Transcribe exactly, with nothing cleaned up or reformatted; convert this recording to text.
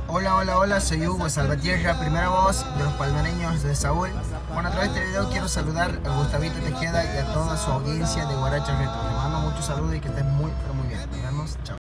Hola, hola, hola, soy Hugo Salvatierra, primera voz de los palmereños de Saúl. Bueno, a través de este video quiero saludar a Gustavito Tejeda y a toda su audiencia de Guaracha Retro. Te mando muchos saludos y que estés muy, pero muy bien. Nos vemos, chao.